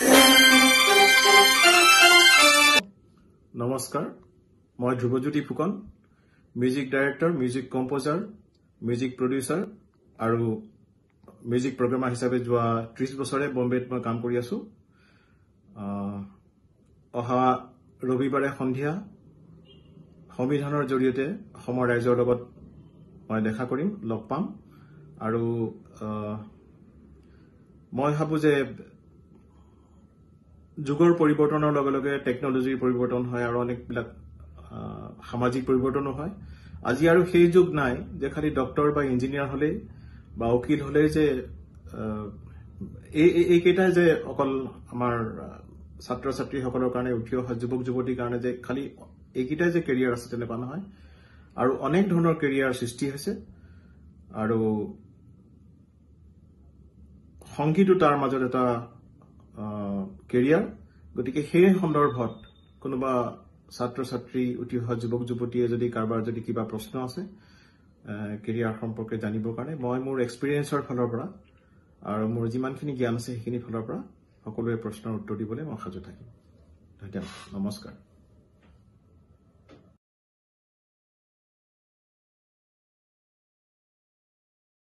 নমস্কাৰ মই Dhrubajyoti Phukan music director music composer music producer আৰু মিউজিক প্ৰগ্ৰামাৰ হিচাপে যোৱা 30 বছৰে বম্বেত মই কাম কৰি আছো অহা ৰবিবাৰে সন্ধিয়া সংবিধানৰ জৰিয়তে অসমৰ ৰাইজৰ লগত মই দেখা কৰিম লগ পাম আৰু মই ভাবো যে যুগৰ পৰিৱৰ্তনৰ লগে লগে টেকনলজিৰ পৰিৱৰ্তন হয় আৰু অনেক বিলাক সামাজিক পৰিৱৰ্তন হয় আজি আৰু সেই যুগ নাই যে খালি ডক্টৰ বা ইঞ্জিনিয়াৰ হলে বা উকিল হলে যে এই কেইটা যে অকল আমাৰ ছাত্ৰ ছাত্ৰী সকলৰ কাৰণে উঠি অহা যুৱক যুৱতীৰ কাৰণে যে খালি এইকেইটাই যে কেৰিয়াৰ আছে তেনেকুৱা নহয় আৰু অনেক ধৰণৰ কেৰিয়াৰ সৃষ্টি হৈছে আৰু সংগীতো তাৰ মাজত এটা কেৰিয়াৰ গতিকে সেই সন্দৰ্ভত কোনোবা ছাত্ৰ ছাত্ৰী উঠি অহা যুৱক যুৱতীয়ে যদি কাৰোবাৰ যদি কিবা প্ৰশ্ন আছে কেৰিয়াৰ সম্পৰ্কে জানিবৰ কাৰণে মই মোৰ এক্সপেৰিয়েন্সৰ ফালৰ পৰা আৰু মোৰ যিমানখিনি জ্ঞান আছে সেইখিনি ফালৰ পৰা সকলোৰে প্ৰশ্নৰ উত্তৰ দিবলৈ মই সাজু থাকিম ধন্যবাদ নমস্কাৰ